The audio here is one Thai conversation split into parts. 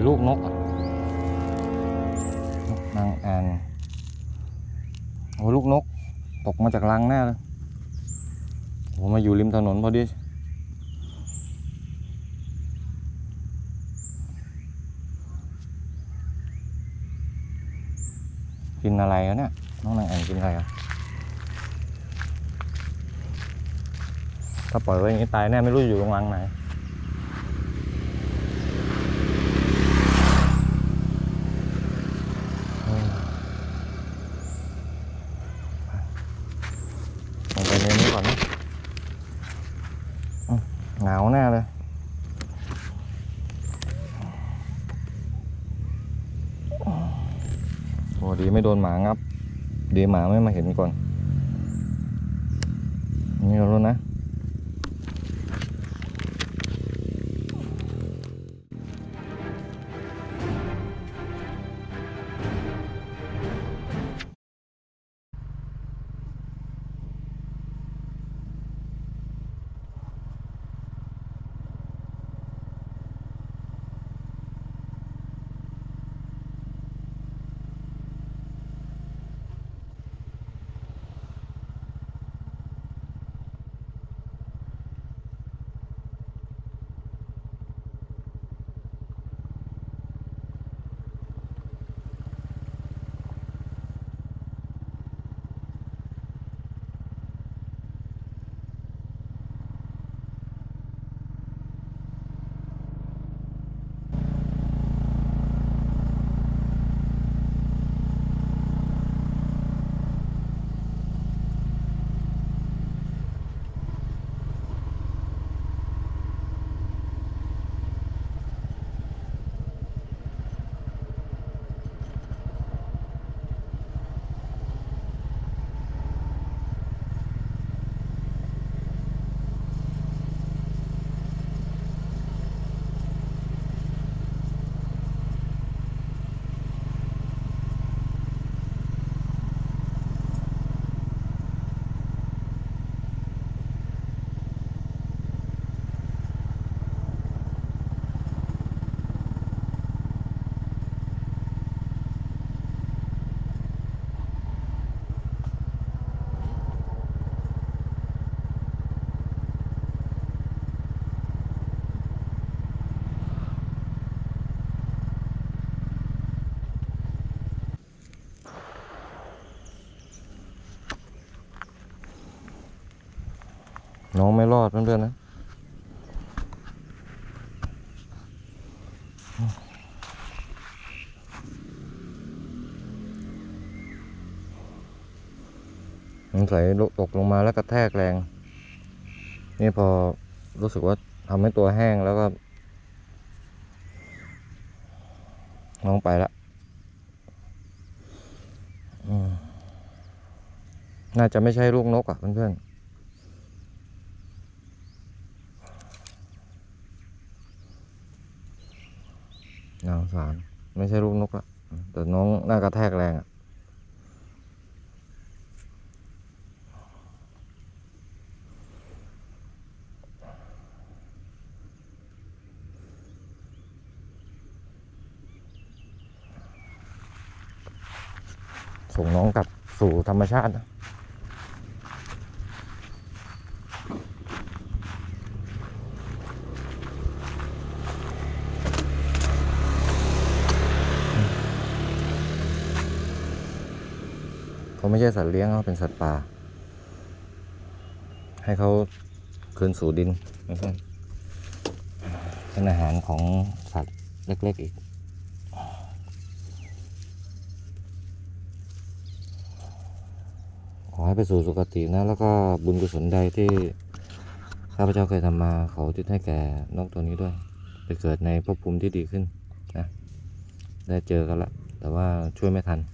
ลูกนกอ่ะนางแอนโอ้ลูกนกตกมาจากรังแน่เลยโอ้มาอยู่ริมถนนพอดีกินอะไรอ่ะเนี่ยน้องนางแอนกินอะไรอ่ะถ้าปล่อยไว้อย่างนี้ตายแน่ไม่รู้อยู่ตรงรังไหนลงไปในนี้ก่อนนะหนาวแน่เลยโอ้ดีไม่โดนหมางับดีหมาไม่มาเห็นก่อนนี่เรารู้นะน้องไม่รอดเพื่อนๆนะสงสัยตกลงมาแล้วกระแทกแรงนี่พอรู้สึกว่าทำให้ตัวแห้งแล้วก็น้องไปละน่าจะไม่ใช่ลูกนกอ่ะเพื่อนๆน่าสงสารไม่ใช่ลูกนกละแต่น้องน่ากระแทกแรงอ่ะส่งน้องกลับสู่ธรรมชาตินะเขาไม่ใช่สัตว์เลี้ยงเขาเป็นสัตว์ป่าให้เขาคืนสู่ดินเป็นอาหารของสัตว์เล็กๆอีกขอให้ไปสู่สุคตินะแล้วก็บุญกุศลใดที่ข้าพเจ้าเคยทำมาเขาอุทิศให้แก่นกตัวนี้ด้วยไปเกิดในภพภูมิที่ดีขึ้นนะได้เจอกันละแต่ว่าช่วยไม่ทัน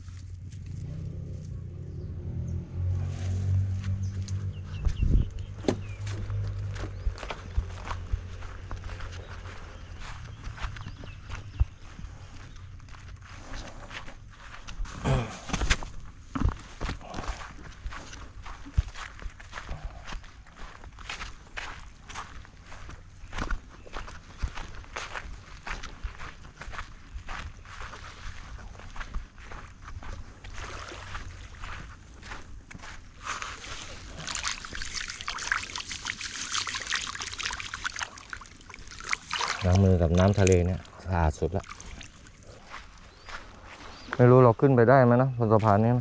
ล้างมือกับน้ำทะเลเนี่ยสะอาดสุดละไม่รู้เราขึ้นไปได้ไหมนะบนสะพานนี้นะ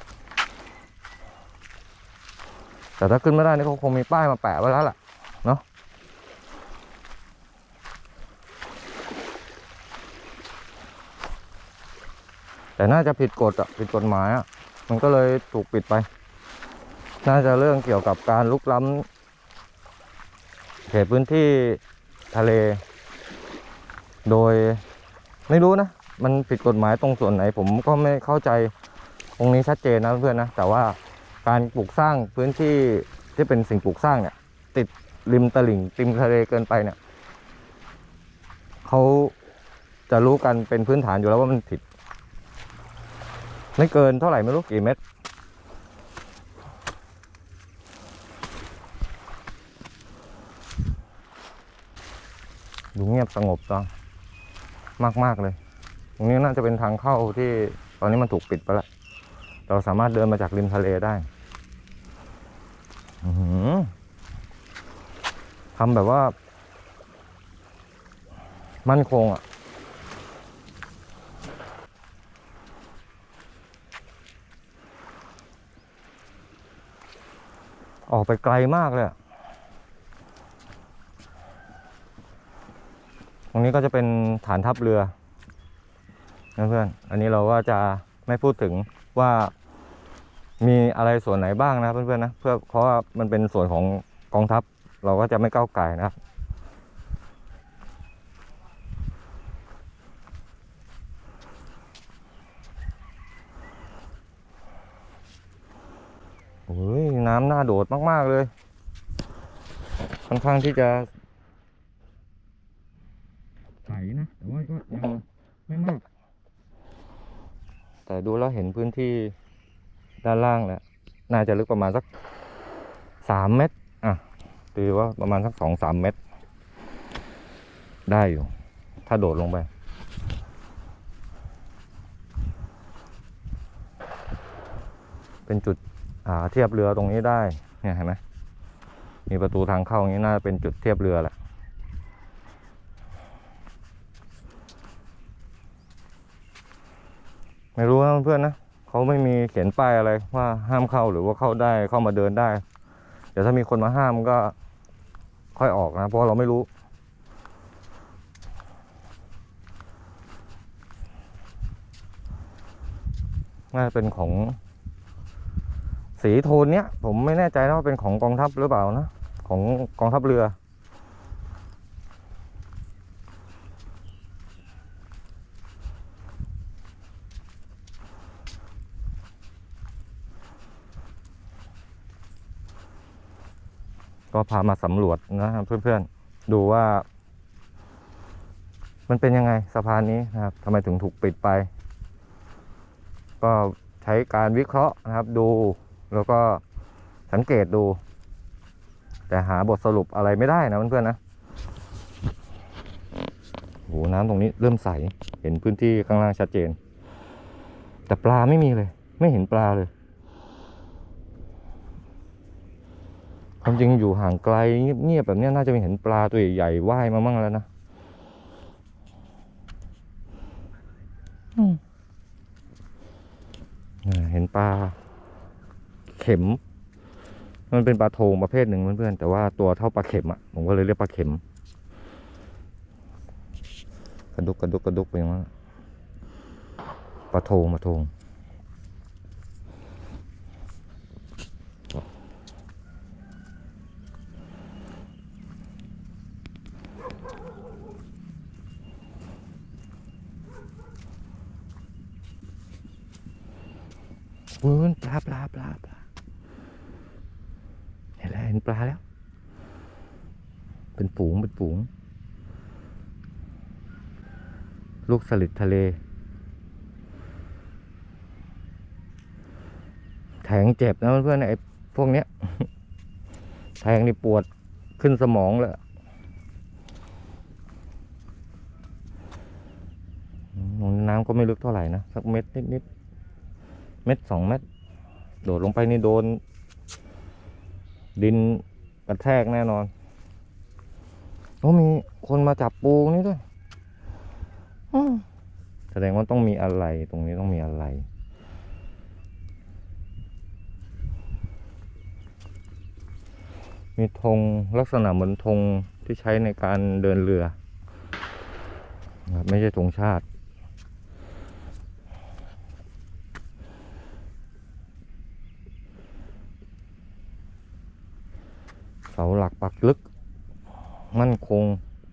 แต่ถ้าขึ้นไม่ได้นี่เขาคงมีป้ายมาแปะไว้แล้วล่ะเนาะแต่น่าจะผิดกฎผิดกฎหมายมันก็เลยถูกปิดไปน่าจะเรื่องเกี่ยวกับการลุกล้ำเขตพื้นที่ทะเลโดยไม่รู้นะมันผิดกฎหมายตรงส่วนไหนผมก็ไม่เข้าใจตรงนี้ชัดเจนนะเพื่อนนะแต่ว่าการปลูกสร้างพื้นที่ที่เป็นสิ่งปลูกสร้างเนี่ยติดริมตลิ่งริมทะเลเกินไปเนี่ยเขาจะรู้กันเป็นพื้นฐานอยู่แล้วว่ามันผิดไม่เกินเท่าไหร่ไม่รู้กี่เมตรดูเงียบสงบจังมากๆเลยตรงนี้น่าจะเป็นทางเข้าที่ตอนนี้มันถูกปิดไปแล้วเราสามารถเดินมาจากริมทะเลได้ทำแบบว่ามั่นคงออกไปไกลมากเลยตรงนี้ก็จะเป็นฐานทัพเรือนะเพื่อนอันนี้เราก็จะไม่พูดถึงว่ามีอะไรส่วนไหนบ้างนะเพื่อนๆนะเพราะว่ามันเป็นส่วนของกองทัพเราก็จะไม่ก้าวไก่นะครับโอ้ยน้ำน่าโดดมากๆเลยค่อนข้างที่จะใสนะแต่ว่าก็ยังไม่มากแต่ดูแล้วเห็นพื้นที่ด้านล่างแล้วน่าจะลึกประมาณสัก3 เมตรตีว่าประมาณสัก2-3 เมตรได้อยู่ถ้าโดดลงไปเป็นจุดเทียบเรือตรงนี้ได้เนี่ยเห็นไหมมีประตูทางเข้าอย่างนี้น่าเป็นจุดเทียบเรือแหละไม่รู้นะเพื่อนนะเขาไม่มีเขียนป้ายอะไรว่าห้ามเข้าหรือว่าเข้าได้เข้ามาเดินได้เดี๋ยวถ้ามีคนมาห้ามก็ค่อยออกนะเพราะเราไม่รู้น่าจะเป็นของสีโทนเนี้ยผมไม่แน่ใจนะว่าเป็นของกองทัพหรือเปล่านะของกองทัพเรือก็พามาสำรวจนะครับเพื่อนๆดูว่ามันเป็นยังไงสะพานนี้นะครับทำไมถึงถูกปิดไปก็ใช้การวิเคราะห์นะครับดูแล้วก็สังเกตดูแต่หาบทสรุปอะไรไม่ได้นะเพื่อนๆนะโหน้ำตรงนี้เริ่มใสเห็นพื้นที่ข้างล่างชัดเจนแต่ปลาไม่มีเลยไม่เห็นปลาเลยความจริงอยู่ห่างไกลเงียบๆแบบนี้น่าจะมีเห็นปลาตัวใหญ่ๆว่ายมามั่งแล้วนะเห็นปลาเข็มมันเป็นปลาโทงประเภทหนึ่งเพื่อนๆแต่ว่าตัวเท่าปลาเข็มผมก็เลยเรียกปลาเข็มกระดุกกระดุกกระดุกไปอย่างนั้นปลาโทงปลาเห็นแล้วเห็นปลาแล้วเป็นฝูงลูกสลิดทะเลแทงเจ็บนะเพื่อนๆไอ้พวกเนี้ยแทงนี่ปวดขึ้นสมองเลยน้ำก็ไม่ลึกเท่าไหร่นะสักเม็ดนิดเม็ด2 เม็ดโดดลงไปนี่โดนดินกระแทกแน่นอนโอ้มีคนมาจับปูนี่ด้วยแสดงว่าต้องมีอะไรตรงนี้ต้องมีอะไรมีธงลักษณะเหมือนธงที่ใช้ในการเดินเรือไม่ใช่ธงชาติเสาหลักปักลึกมั่นคง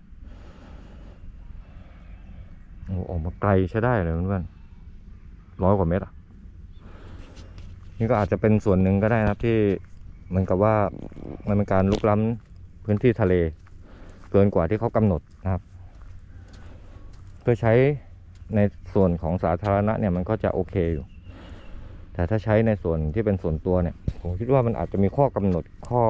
ออกมาไกลใช้ได้เลยเพื่อนๆ100 กว่าเมตรนี่ก็อาจจะเป็นส่วนหนึ่งก็ได้นะครับที่เหมือนกับว่ามันเป็นการลุกล้ำพื้นที่ทะเลเกินกว่าที่เขากำหนดนะครับเพื่อใช้ในส่วนของสาธารณะเนี่ยมันก็จะโอเคอยู่แต่ถ้าใช้ในส่วนที่เป็นส่วนตัวเนี่ยผมคิดว่ามันอาจจะมีข้อกำหนดข้อ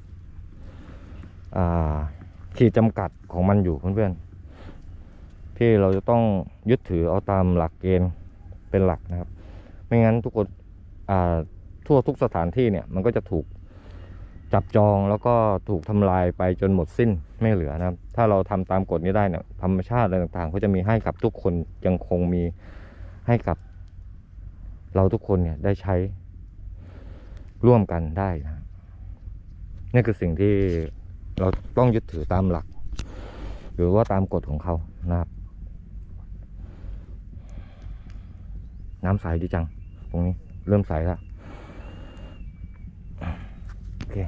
ขีดจำกัดของมันอยู่เพื่อนๆที่เราจะต้องยึดถือเอาตามหลักเกณฑ์เป็นหลักนะครับไม่งั้นทุกคนทั่วทุกสถานที่เนี่ยมันก็จะถูกจับจองแล้วก็ถูกทำลายไปจนหมดสิ้นไม่เหลือนะครับถ้าเราทำตามกฎนี้ได้เนี่ยธรรมชาติอะไรต่างๆก็จะมีให้กับทุกคนยังคงมีให้กับเราทุกคนเนี่ยได้ใช้ร่วมกันได้นะนี่คือสิ่งที่เราต้องยึดถือตามหลักหรือว่าตามกฎของเขานะครับน้ำใสดีจังตรงนี้เริ่มใสแล้วโอเค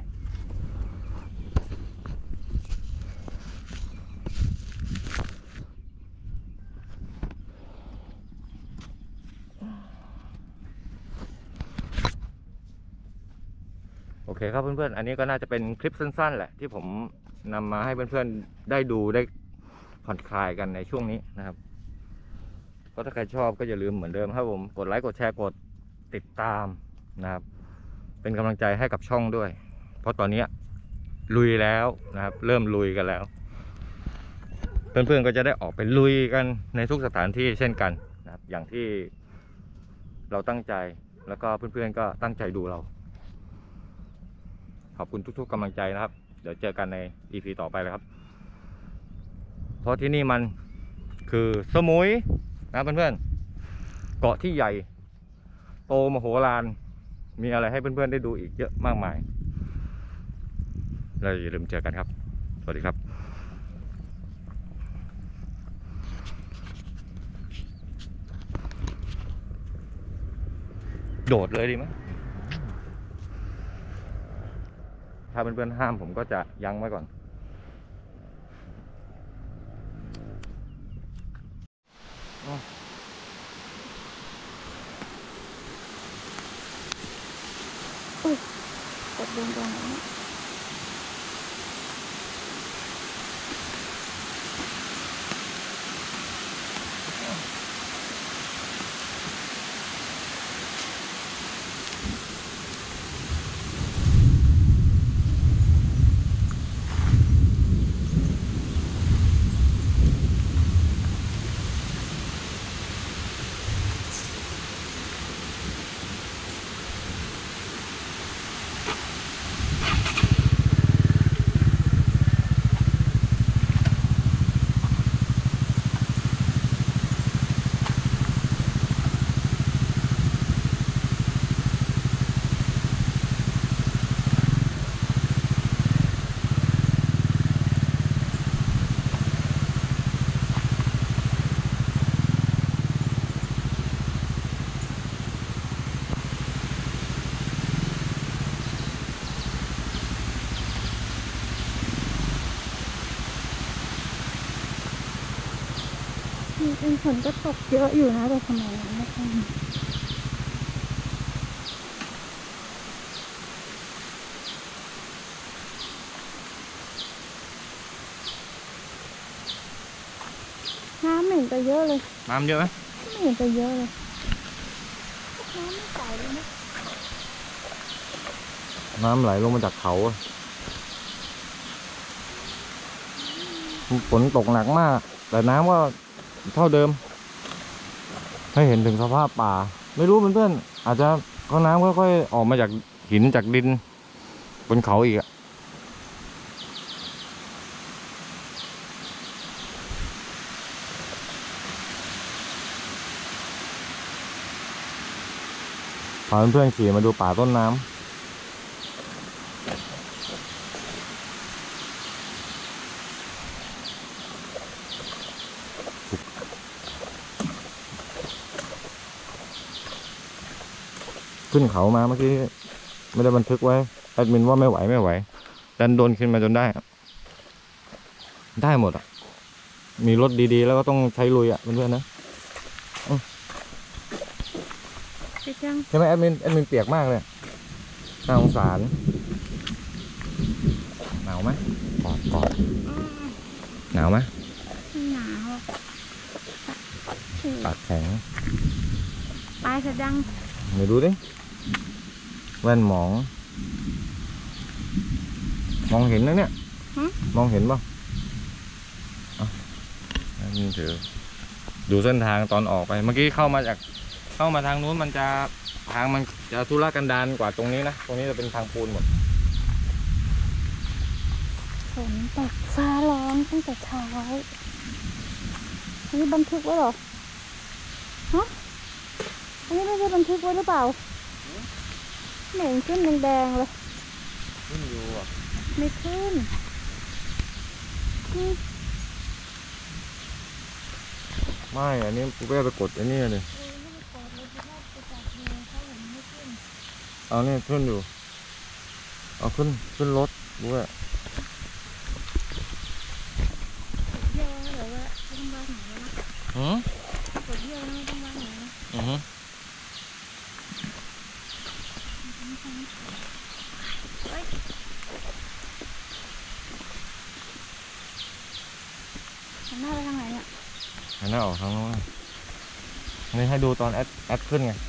โอเคครับเพื่อนๆอันนี้ก็น่าจะเป็นคลิปสั้นๆแหละที่ผมนำมาให้เพื่อนๆได้ดูได้ผ่อนคลายกันในช่วงนี้นะครับก็ถ้าใครชอบก็อย่าลืมเหมือนเดิมครับผมกดไลค์กดแชร์กดติดตามนะครับเป็นกำลังใจให้กับช่องด้วยเพราะตอนนี้ลุยแล้วนะครับเริ่มลุยกันแล้วเพื่อนๆก็จะได้ออกไปลุยกันในทุกสถานที่เช่นกันนะครับอย่างที่เราตั้งใจแล้วก็เพื่อนๆก็ตั้งใจดูเราขอบคุณทุกๆกำลังใจนะครับเดี๋ยวเจอกันใน EP ต่อไปเลยครับเพราะที่นี่มันคือสมุยนะเพื่อนๆเกาะที่ใหญ่โตมโหฬารมีอะไรให้เพื่อนๆได้ดูอีกเยอะมากมายเราอย่าลืมเจอกันครับสวัสดีครับโดดเลยดีไหมถ้าเพื่อนๆห้ามผมก็จะยั้งไว้ก่อนกดดึงตรงนี้เป็นฝนก็ตกเยอะอยู่นะแต่ทำไมไม่ค่อยน้ำไม่เห็นจะเยอะเลยน้ำเยอะไหมไม่เห็นจะเยอะเลยน้ำไม่ใสเลยนะน้ำไหลลงมาจากเขาฝนตกหนักมากแต่น้ำก็เท่าเดิมให้เห็นถึงสภาพป่าไม่รู้เพื่อนๆอาจจะเขาน้ำค่อยๆออกมาจากหินจากดินบนเขาอีกพาเพื่อนๆขี่มาดูป่าต้นน้ำขึ้นเขามาเมื่อกี้ไม่ได้บันทึกไว้แอดมินว่าไม่ไหวดันโดนขึ้นมาจนได้หมดอ่ะมีรถดีๆแล้วก็ต้องใช้ลุยอ่ะเพื่อนๆนะไปจังใช่ไหมแอดมินเปียกมากเลยน่าสงสารหนาวไหมกอดหนาวไหมไม่หนาวปากแข็งไปเสร็จยังเดี๋ยวดูดิแว่นมองเห็นนะเนี่ยมองเห็นป่ะนี่ถือดูเส้นทางตอนออกไปเมื่อกี้เข้ามาทางนู้นมันจะทุรกันดารกว่าตรงนี้นะตรงนี้จะเป็นทางปูนหมดฝนตกฟ้าร้องตั้งแต่เช้าอันนี้บันทึกไว้เหรอฮะอันนี้ไม่ได้บันทึกไว้หรือเปล่าไม่เห็นขึ้นแดงๆเลยขึ้นอยู่อ่ะไม่ขึ้นไม่อันนี้กูไปกดอันนี้เลยเอาเนี่ยขึ้นอยู่เอาขึ้นรถด้วยเที่ยวแล้วเหรอว่าต้องบ้านไหนนะ กดเที่ยวแล้วไม่ต้องบ้านไหนนะหันหน้าไปทางไหนเนี่ยหันหน้าออกทางโน้นนี่ให้ดูตอนแอดขึ้นไง